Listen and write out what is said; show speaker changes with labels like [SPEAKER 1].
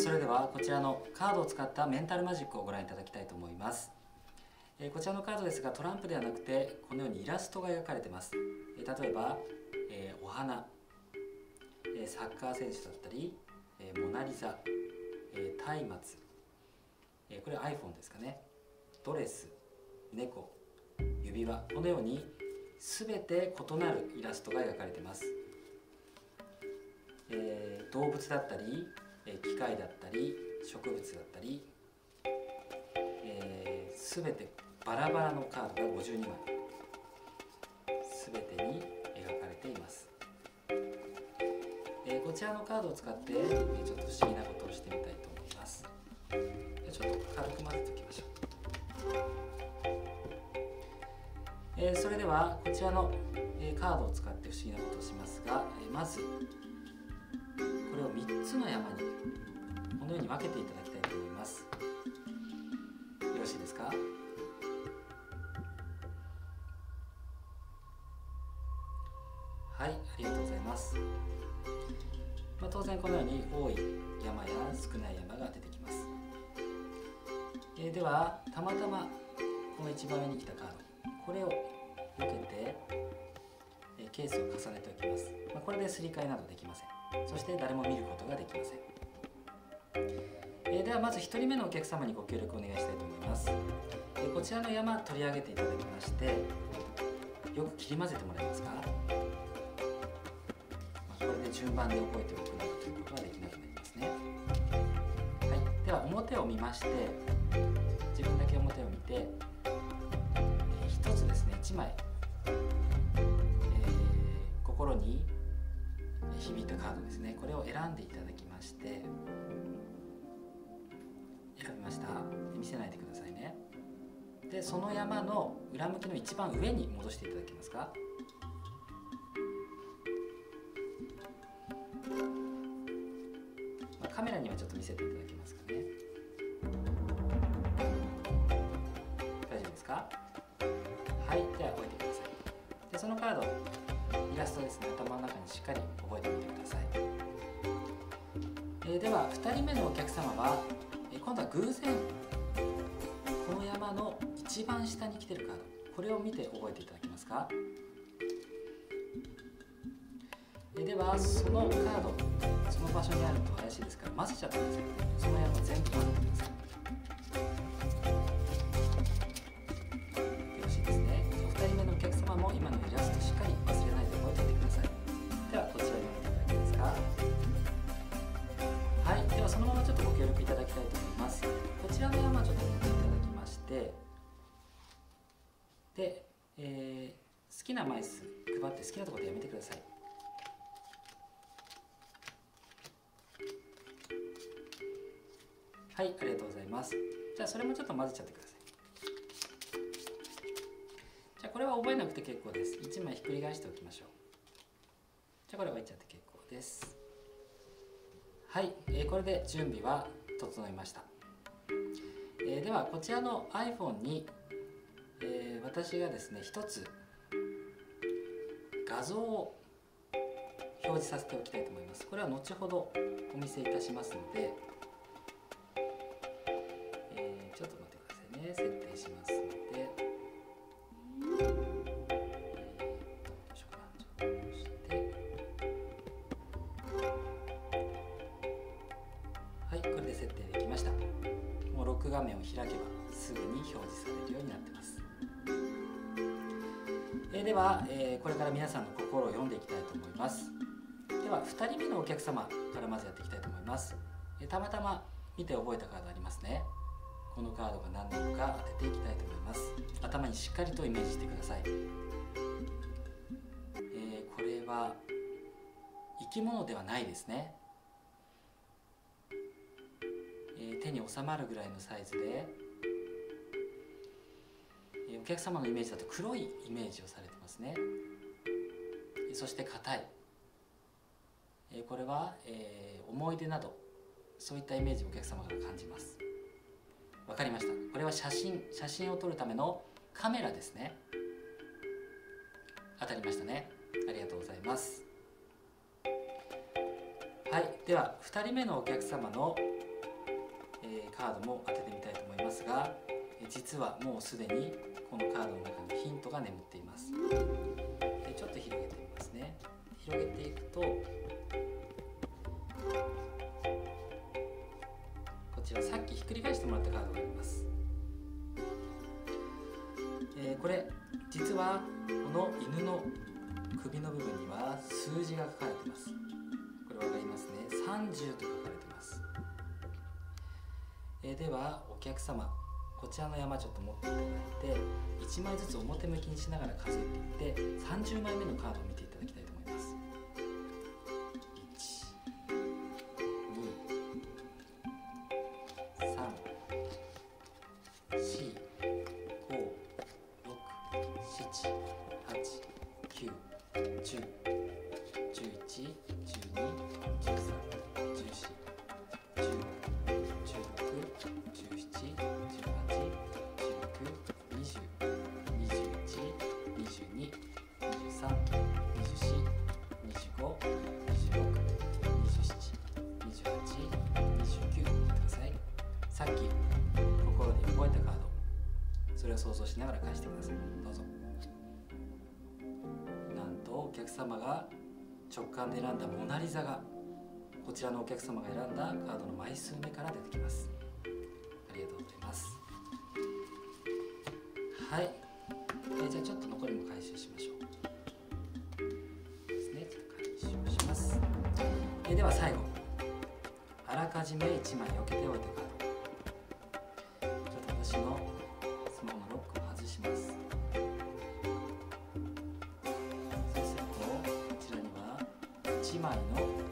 [SPEAKER 1] それではこちらのカードを使ったメンタルマジックをご覧いただきたいと思います。こちらのカードですがトランプではなくてこのようにイラストが描かれています。例えば、お花、サッカー選手だったり、モナリザ、松明、これ iPhone ですかね、ドレス、猫、指輪、このように全て異なるイラストが描かれています。動物だったり機械だったり植物だったり、全てバラバラのカードが52枚全てに描かれています。こちらのカードを使ってちょっと不思議なことをしてみたいと思います。ちょっと軽く混ぜておきましょう。それではこちらのカードを使って不思議なことをしますが、まずこれを3つの山にこのように分けていただきたいと思います。よろしいですか？はい、ありがとうございます。当然このように多い山や少ない山が出てきます。ではたまたまこの一番上に来たカード、これを受けてケースを重ねておきます。これですり替えなどできません。そして誰も見ることができません。ではまず1人目のお客様にご協力お願いしたいと思います。こちらの山取り上げていただきまして、よく切り混ぜてもらえますか？これで順番で覚えておくなどということはできなくなりますね。はい、では表を見まして、自分だけ表を見て、1つですね、1枚、心に響いたカードですね、これを選んでいただきまして、選びました。見せないでくださいね。でその山の裏向きの一番上に戻していただけますか？カメラにはちょっと見せていただけますかね。大丈夫ですか？はい、では置いてください。でそのカード、イラストですね、頭の中にしっかり覚えてみてください。では2人目のお客様は、今度は偶然この山の一番下に来てるカード、これを見て覚えていただけますか？ではそのカード、その場所にあると怪しいですから混ぜちゃってください。その山全部混ぜてください。よろしいですね。2人目のお客様も今のイラストしっかり忘れないで覚えておいてください。ではこちらに置いていただけますか？はい、ではそのままちょっとご協力いただきたいと思います。こちらの山ちょっと見ていただきまして、で、好きな枚数配って好きなところでやめてください。はい、ありがとうございます。じゃあそれもちょっと混ぜちゃってください。じゃあこれは覚えなくて結構です。1枚ひっくり返しておきましょう。じゃあこれ置いちゃって結構です。はい、これで準備は整いました。ではこちらの iPhone に、私がですね一つ画像を表示させておきたいと思います。これは後ほどお見せいたしますので、ちょっと待ってくださいね。設定しますので、はい、これで設定できました。もうロック画面を開けばすぐに表示されるようになってます。では、これから皆さんの心を読んでいきたいと思います。では2人目のお客様からまずやっていきたいと思います。たまたま見て覚えたカードありますね。このカードが何なのか当てていきたいと思います。頭にしっかりとイメージしてください。これは生き物ではないですね。手に収まるぐらいのサイズで、お客様のイメージだと黒いイメージをされてますね。そして硬い、これは、思い出などそういったイメージをお客様から感じます。わかりました。これは写真を撮るためのカメラですね。当たりましたね。ありがとうございます。はい、では2人目のお客様のカードも当ててみたいと思いますが、実はもうすでにこのカードの中にヒントが眠っています。でちょっと広げてみますね。広げていくと、こちらさっきひっくり返してもらったカードがあります。これ実はこの犬の首の部分には数字が書かれています。これ分かりますね。30と書かれています。ではお客様、こちらの山ちょっと持っていただいて、1枚ずつ表向きにしながら数えていって、30枚目のカードを見ていただきたいと思います。1、2、3、4、5、6、7、8、9、10、11、12、13、14、さっき心に覚えたカード、それを想像しながら返してください。どうぞ。なんとお客様が直感で選んだモナリザが、こちらのお客様が選んだカードの枚数目から出てきます。ありがとうございます。はい、じゃあちょっと残りも回収しましょう。ですね、じゃあ回収します。では最後、あらかじめ1枚避けておいたカード、私のスマホのロックを外します。そうするとこちらには1枚の